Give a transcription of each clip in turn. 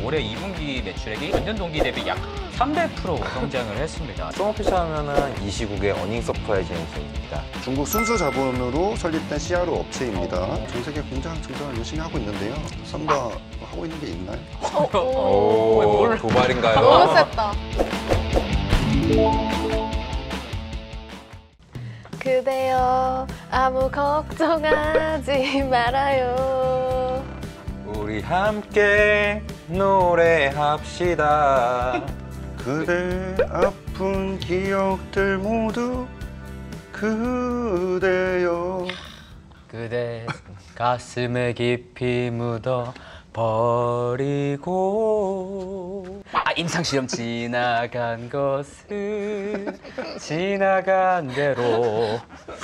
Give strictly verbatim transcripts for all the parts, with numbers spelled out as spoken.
올해 이 분기 매출액이 전년 동기 대비 약 삼백 퍼센트 성장을 했습니다. 소모피셔 하면은 이 시국의 어닝 서프라이즈 행사입니다. 중국 순수 자본으로 설립된 씨아르오 업체입니다. 전 세계 공장 증설을 열심히 하고 있는데요. 썸바 하고 있는 게 있나요? 오, 오, 뭘- 도발인가요? 너무 셌다. 그대여 아무 걱정하지 말아요. 우리 함께 노래합시다. 그대 아픈 기억들 모두 그대여. 그대 가슴에 깊이 묻어 버리고 아 임상시험 지나간 것은 지나간 대로.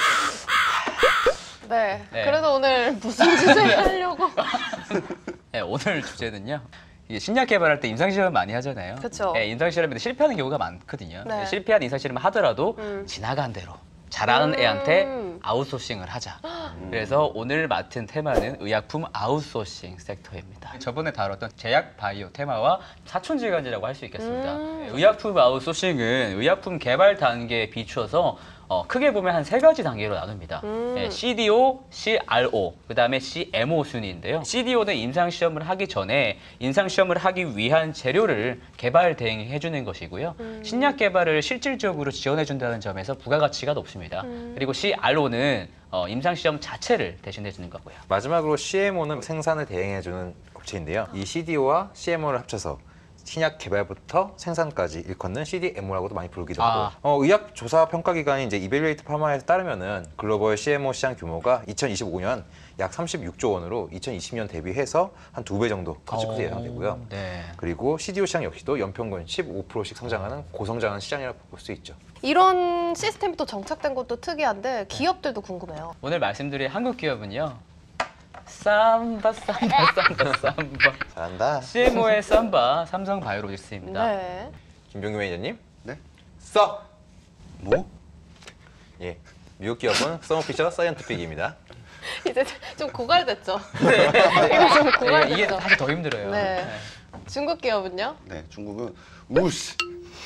네. 네. 그래도 오늘 무슨 주제를 하려고? 네, 오늘 주제는요. 이게 신약 개발할 때 임상시험 많이 하잖아요. 그쵸. 네, 임상시험에도 실패하는 경우가 많거든요. 네. 실패한 임상시험을 하더라도 음. 지나간 대로 잘하는 음. 애한테 아웃소싱을 하자. 그래서 오늘 맡은 테마는 의약품 아웃소싱 섹터입니다. 저번에 다뤘던 제약 바이오 테마와 사촌지간이라고 할 수 있겠습니다. 음. 의약품 아웃소싱은 의약품 개발 단계에 비추어서 어, 크게 보면 한 세 가지 단계로 나눕니다. 음. 네, 씨디오, 씨알오, 그 다음에 씨엠오 순위인데요. 씨디오는 임상시험을 하기 전에 임상시험을 하기 위한 재료를 개발 대행해주는 것이고요. 음. 신약 개발을 실질적으로 지원해준다는 점에서 부가가치가 높습니다. 음. 그리고 씨알오는 어, 임상시험 자체를 대신해주는 거고요. 마지막으로 씨엠오는 생산을 대행해주는 업체인데요. 이 씨디오와 씨엠오를 합쳐서 신약 개발부터 생산까지 일컫는 씨디엠오라고도 많이 부르기도 하고 아. 어, 의학 조사 평가 기관인 이제 이벨리에이트 파마에 따르면은 글로벌 씨엠오 시장 규모가 이천이십오 년 약 삼십육조 원으로 이천이십 년 대비해서 한 두 배 정도 커질 것으로 예상되고요. 네. 그리고 씨디오 시장 역시도 연평균 십오 퍼센트씩 성장하는 고성장한 시장이라고 볼 수 있죠. 이런 시스템이 또 정착된 것도 특이한데 기업들도 궁금해요. 오늘 말씀드릴 한국 기업은요. 삼바, 삼바, 삼바, 삼바. 잘한다. 씨엠오의 삼바, 삼성바이오로직스입니다. 네. 김병규 매니저님. 네? 써! 뭐? 예. 미국 기업은 서머피셔 사이언티픽입니다. 이제 좀 고갈됐죠. 이거 좀 네, 고갈됐죠. 이게 사실 더 힘들어요. 네. 중국 기업은요? 네, 중국은 우시.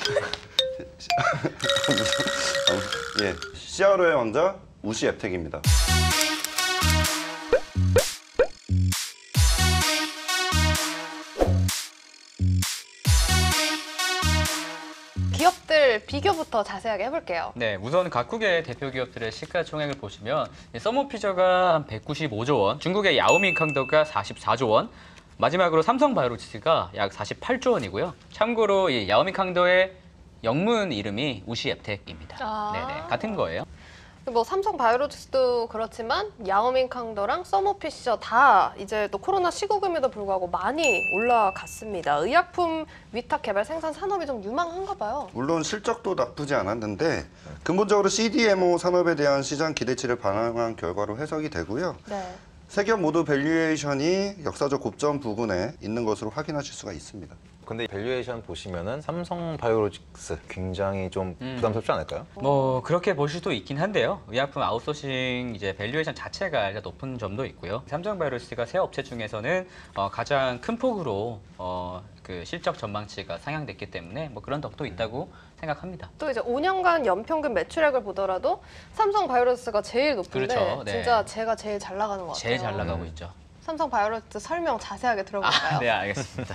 예, 씨아르오의 왕자 우시 앱텍입니다. 기업들 비교부터 자세하게 해볼게요. 네, 우선 각국의 대표 기업들의 시가총액을 보시면 서머피저가 한 백구십오조 원, 중국의 야오밍캉더가 사십사조 원, 마지막으로 삼성바이오로직스가 약 사십팔조 원이고요. 참고로 이 야오밍캉더의 영문 이름이 우시앱텍입니다. 아. 네네, 같은 거예요. 뭐 삼성 바이오로직스도 그렇지만 야오밍캉더랑 서머피셔 다 이제 또 코로나 시국임에도 불구하고 많이 올라갔습니다. 의약품 위탁 개발 생산 산업이 좀 유망한가 봐요. 물론 실적도 나쁘지 않았는데 근본적으로 씨디엠오 산업에 대한 시장 기대치를 반영한 결과로 해석이 되고요. 네. 세 기업 모두 밸류에이션이 역사적 고점 부근에 있는 것으로 확인하실 수가 있습니다. 근데 밸류에이션 보시면은 삼성 바이오로직스 굉장히 좀 음. 부담스럽지 않을까요? 뭐 그렇게 볼 수도 있긴 한데요. 의약품 아웃소싱 이제 밸류에이션 자체가 일단 높은 점도 있고요. 삼성바이오로직스가 새 업체 중에서는 어, 가장 큰 폭으로 어, 그 실적 전망치가 상향됐기 때문에 뭐 그런 덕도 있다고 생각합니다. 또 이제 오 년간 연평균 매출액을 보더라도 삼성 바이오로직스가 제일 높은데 그렇죠. 네. 진짜 제가 제일 잘 나가는 것 같아요. 제일 잘 나가고 있죠. 삼성 바이오로직스 설명 자세하게 들어볼까요? 아, 네, 알겠습니다.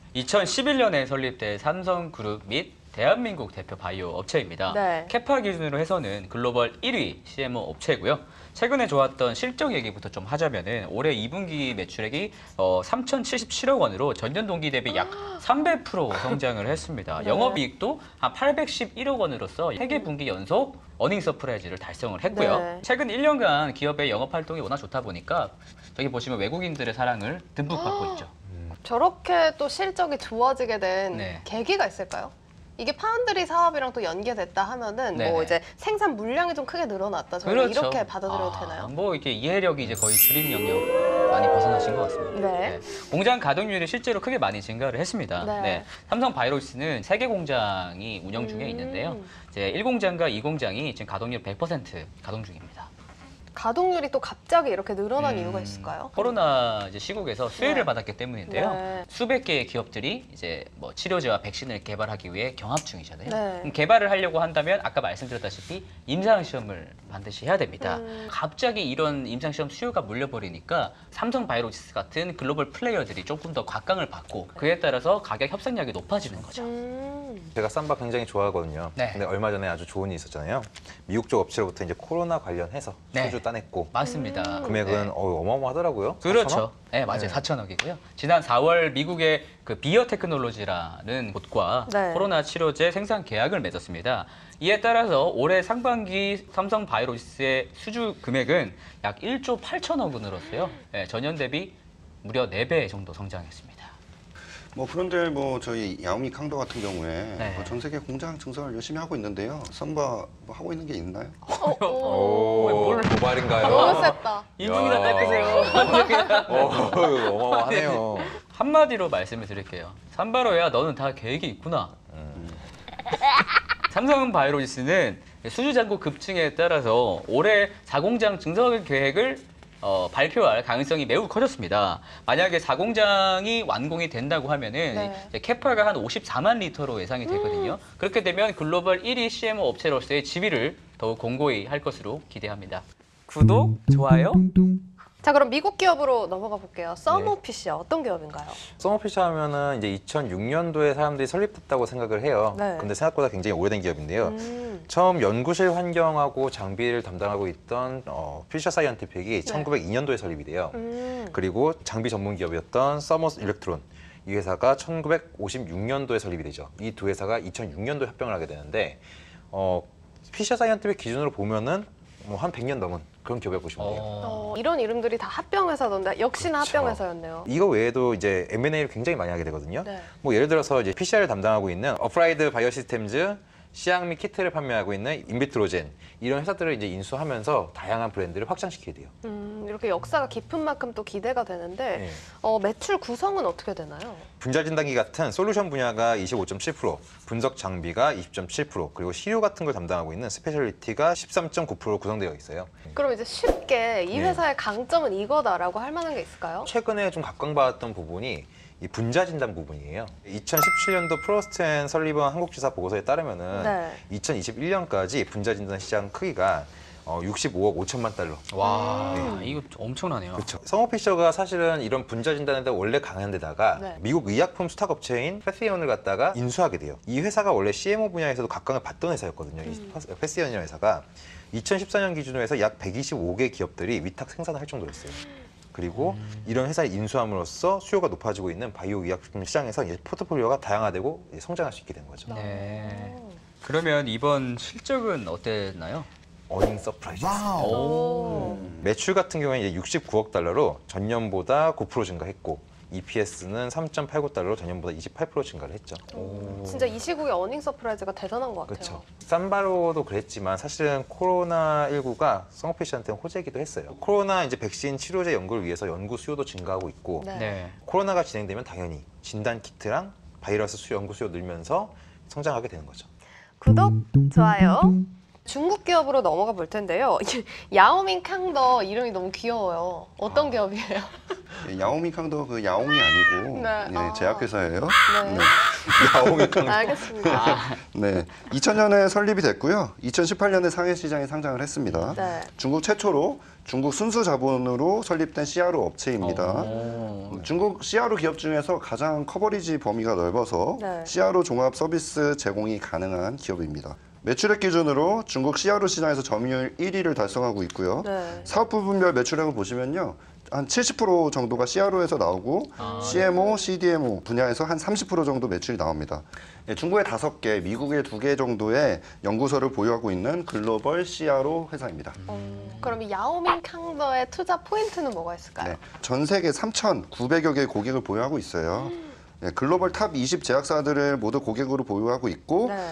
이천십일 년에 설립된 삼성그룹 및 대한민국 대표 바이오 업체입니다. 네. 캐파 기준으로 해서는 글로벌 일 위 씨엠오 업체고요. 최근에 좋았던 실적 얘기부터 좀 하자면은 올해 이 분기 매출액이 어, 삼천칠십칠억 원으로 전년 동기 대비 약 삼백 퍼센트 성장을 했습니다. 네. 영업이익도 한 팔백십일억 원으로서 세 개 분기 연속 어닝 서프라이즈를 달성을 했고요. 네. 최근 일 년간 기업의 영업 활동이 워낙 좋다 보니까 여기 보시면 외국인들의 사랑을 듬뿍 받고 있죠. 저렇게 또 실적이 좋아지게 된 네. 계기가 있을까요? 이게 파운드리 사업이랑 또 연계됐다 하면은 뭐 네네. 이제 생산 물량이 좀 크게 늘어났다. 저는 이렇게 받아들여도 아, 되나요? 뭐 이게 이해력이 이제 거의 줄인 영역 많이 벗어나신 것 같습니다. 네. 공장 가동률이 실제로 크게 많이 증가를 했습니다. 네. 삼성 바이오로직스는 세 개 공장이 운영 중에 음. 있는데요. 이제 일 공장과 이 공장이 지금 가동률 백 퍼센트 가동 중입니다. 가동률이 또 갑자기 이렇게 늘어난 음, 이유가 있을까요? 코로나 이제 시국에서 수혜를 네. 받았기 때문인데요. 네. 수백 개의 기업들이 이제 뭐 치료제와 백신을 개발하기 위해 경합 중이잖아요. 네. 그럼 개발을 하려고 한다면 아까 말씀드렸다시피 임상 시험을 반드시 해야 됩니다. 음. 갑자기 이런 임상 시험 수요가 몰려버리니까 삼성 바이오로직스 같은 글로벌 플레이어들이 조금 더 곽강을 받고 그에 따라서 가격 협상력이 높아지는 거죠. 음. 제가 쌈바 굉장히 좋아하거든요. 네. 근데 얼마 전에 아주 좋은 일이 있었잖아요. 미국 쪽 업체로부터 이제 코로나 관련해서 네. 수주 따냈고 맞습니다. 음. 금액은 네. 어, 어마어마하더라고요. 그렇죠. 사천억? 네, 맞아요. 네. 사천억이고요. 지난 사월 미국의 그 비어테크놀로지라는 곳과 네. 코로나 치료제 생산 계약을 맺었습니다. 이에 따라서 올해 상반기 삼성 바이오로직스의 수주 금액은 약 일조 팔천억 원으로서요. 네, 전년 대비 무려 네 배 정도 성장했습니다. 뭐 그런데 뭐 저희 야오미 캉도 같은 경우에 네. 뭐전 세계 공장 증설을 열심히 하고 있는데요. 썸바 뭐 하고 있는 게 있나요? 어, 오. 오, 뭘- 고발인가요? 너무 셌다. 인중이나 야. 닦으세요. 어, 어마어마하네요. 한마디로 말씀을 드릴게요. 삼바로야 너는 다 계획이 있구나. 삼성 바이오로직스는 수주 잔고 급증에 따라서 올해 사공장 증설 계획을 어, 발표할 가능성이 매우 커졌습니다. 만약에 사공장이 완공이 된다고 하면은 네. 이제 캐파가 한 오십사만 리터로 예상이 되거든요. 그렇게 되면 글로벌 일 위 씨엠오 업체로서의 지위를 더욱 공고히 할 것으로 기대합니다. 구독, 좋아요. 자, 그럼 미국 기업으로 넘어가 볼게요. 서머핏이 어떤 기업인가요? 서머피쉬 하면은 이제 이천육 년도에 사람들이 설립됐다고 생각을 해요. 네. 근데 생각보다 굉장히 오래된 기업인데요. 음. 처음 연구실 환경하고 장비를 담당하고 있던 어, 피셔 사이언티픽이 천구백이 년도에 설립이 돼요. 음. 그리고 장비 전문 기업이었던 서머스 일렉트론 이 회사가 천구백오십육 년도에 설립이 되죠. 이 두 회사가 이천육 년도에 합병을 하게 되는데 어, 피셔 사이언티픽 기준으로 보면은 뭐 한 백 년 넘은 그런 기업이라고 보시면 돼요. 어, 어, 이런 이름들이 다 합병회사던데 역시나 그렇죠. 합병회사였네요. 이거 외에도 이제 엠 앤 에이를 굉장히 많이 하게 되거든요. 네. 뭐 예를 들어서 이제 피씨알을 담당하고 있는 어프라이드 바이오시스템즈, 시향 및 키트를 판매하고 있는 인비트로젠 이런 회사들을 이제 인수하면서 다양한 브랜드를 확장시키게 돼요. 음, 이렇게 역사가 깊은 만큼 또 기대가 되는데 네. 어, 매출 구성은 어떻게 되나요? 분자 진단기 같은 솔루션 분야가 이십오 점 칠 퍼센트, 분석 장비가 이십 점 칠 퍼센트, 그리고 시료 같은 걸 담당하고 있는 스페셜리티가 십삼 점 구 퍼센트 구성되어 있어요. 그럼 이제 쉽게 이 네. 회사의 강점은 이거다라고 할 만한 게 있을까요? 최근에 좀 각광받았던 부분이 이 분자 진단 부분이에요. 이천십칠 년도 프로스트 앤 설리번 한국지사 보고서에 따르면은 네. 이천이십일 년까지 분자 진단 시장 크기가 어, 육십오억 오천만 달러. 와, 음. 이거 엄청나네요. 그렇죠. 성호 피셔가 사실은 이런 분자 진단에 원래 강한 데다가 네. 미국 의약품 수탁 업체인 패시언을 갖다가 인수하게 돼요. 이 회사가 원래 씨엠오 분야에서도 각광을 받던 회사였거든요. 이 음. 패시언이라는 회사가 이천십사 년 기준으로 해서 약 백이십오 개 기업들이 위탁 생산을 할 정도였어요. 그리고 이런 회사를 인수함으로써 수요가 높아지고 있는 바이오 의약품 시장에서 이제 포트폴리오가 다양화되고 이제 성장할 수 있게 된 거죠. 네. 그러면 이번 실적은 어땠나요? 어닝 서프라이즈. 오. 매출 같은 경우에는 이제 육십구억 달러로 전년보다 구 퍼센트 증가했고 이피에스는 삼 점 팔구 달러로 전년보다 이십팔 퍼센트 증가를 했죠. 진짜 이 시국에 어닝 서프라이즈가 대단한 것 같아요. 그렇죠. 쌈바로도 그랬지만 사실은 코로나십구가 성호피쉬한테는 호재이기도 했어요. 코로나 이제 백신 치료제 연구를 위해서 연구 수요도 증가하고 있고 네. 네. 코로나가 진행되면 당연히 진단 키트랑 바이러스 수요 연구 수요 늘면서 성장하게 되는 거죠. 구독, 좋아요. 중국 기업으로 넘어가 볼 텐데요. 야오밍 캉더 이름이 너무 귀여워요. 어떤 아. 기업이에요? 예, 야오미 캉도 그 야옹이 아니고 네. 네, 아. 제약회사예요. 네. 야옹이 강 알겠습니다. 네, 이천 년에 설립이 됐고요. 이천십팔 년에 상해 시장에 상장을 했습니다. 네. 중국 최초로 중국 순수 자본으로 설립된 씨아르오 업체입니다. 오. 중국 씨아르오 기업 중에서 가장 커버리지 범위가 넓어서 네. 씨아르오 종합 서비스 제공이 가능한 기업입니다. 매출액 기준으로 중국 씨아르오 시장에서 점유율 일 위를 달성하고 있고요. 네. 사업 부분별 매출액을 보시면요. 한 칠십 퍼센트 정도가 씨아르오에서 나오고 아, 씨엠오, 씨디엠오 분야에서 한 삼십 퍼센트 정도 매출이 나옵니다. 예, 중국의 다섯 개, 미국의 두 개 정도의 연구소를 보유하고 있는 글로벌 씨아르오 회사입니다. 음, 그럼 이 야오밍 캉더의 투자 포인트는 뭐가 있을까요? 네, 전 세계 삼천구백여 개의 고객을 보유하고 있어요. 예, 글로벌 탑 이십 제약사들을 모두 고객으로 보유하고 있고 네.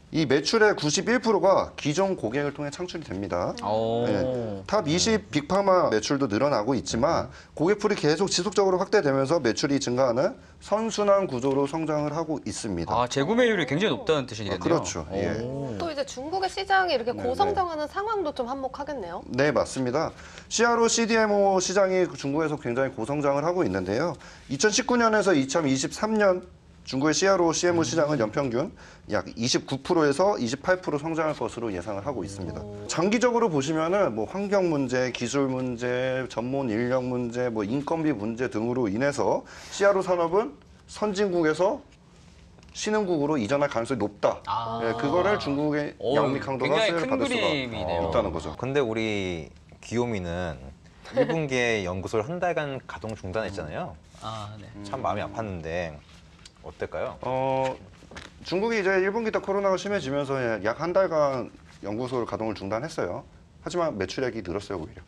이 매출의 구십일 퍼센트가 기존 고객을 통해 창출이 됩니다. 오. 네. 탑 이십 빅파마 매출도 늘어나고 있지만 고객풀이 계속 지속적으로 확대되면서 매출이 증가하는 선순환 구조로 성장을 하고 있습니다. 아, 재구매율이 굉장히 높다는 뜻이겠네요. 아, 그렇죠. 예. 오. 또 이제 중국의 시장이 이렇게 네, 고성장하는 상황도 좀 한몫하겠네요. 네, 맞습니다. 씨아르오, 씨디엠오 시장이 중국에서 굉장히 고성장을 하고 있는데요. 이천십구 년에서 이천이십삼 년 중국의 씨아르오, 씨엠오 시장은 연평균 약 이십구 퍼센트에서 이십팔 퍼센트 성장할 것으로 예상을 하고 있습니다. 장기적으로 보시면은 뭐 환경 문제, 기술 문제, 전문 인력 문제, 뭐 인건비 문제 등으로 인해서 씨아르오 산업은 선진국에서 신흥국으로 이전할 가능성이 높다. 아. 예, 그거를 중국의 오, 야오밍캉도가 굉장히 수혜를 큰 받을 수가 그림이네요. 있다는 거죠. 근데 우리 기요미는 일 분기에 연구소를 한 달간 가동 중단했잖아요. 아, 네. 참 마음이 아팠는데 어떨까요? 어, 중국이 이제 일 분기 때 코로나가 심해지면서 약 한 달간 연구소를 가동을 중단했어요. 하지만 매출액이 늘었어요, 오히려.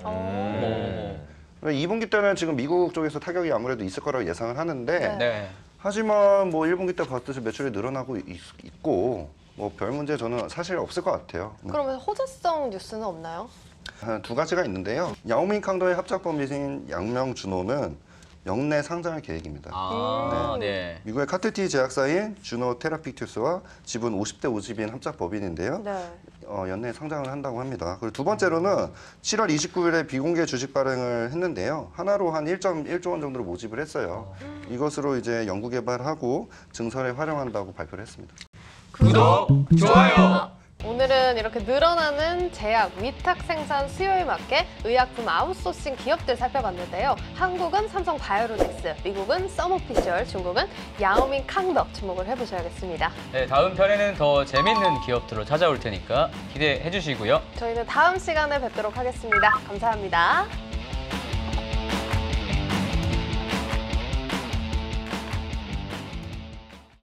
음. 이 분기 때는 지금 미국 쪽에서 타격이 아무래도 있을 거라고 예상을 하는데 네. 네. 하지만 뭐 일 분기 때 봤듯이 매출이 늘어나고 있, 있고 뭐 별 문제 저는 사실 없을 것 같아요. 그러면 호재성 뉴스는 없나요? 한 두 가지가 있는데요. 야오밍캉도의 합작법인 양명준호는 영내 상장할 계획입니다. 아, 네. 미국의 카트티 제약사인 주노 테라픽투스와 지분 오십 대 오십인 합작법인인데요. 네. 어, 연내에 상장을 한다고 합니다. 그리고 두 번째로는 칠월 이십구일에 비공개 주식 발행을 했는데요. 하나로 한 일 점 일조 원 정도를 모집을 했어요. 이것으로 이제 연구 개발하고 증설에 활용한다고 발표를 했습니다. 구독, 좋아요. 오늘은 이렇게 늘어나는 제약, 위탁 생산 수요에 맞게 의약품 아웃소싱 기업들 살펴봤는데요. 한국은 삼성 바이오로직스, 미국은 서머피셜, 중국은 야오밍캉도 주목을 해보셔야겠습니다. 네, 다음 편에는 더 재밌는 기업들로 찾아올 테니까 기대해 주시고요. 저희는 다음 시간에 뵙도록 하겠습니다. 감사합니다.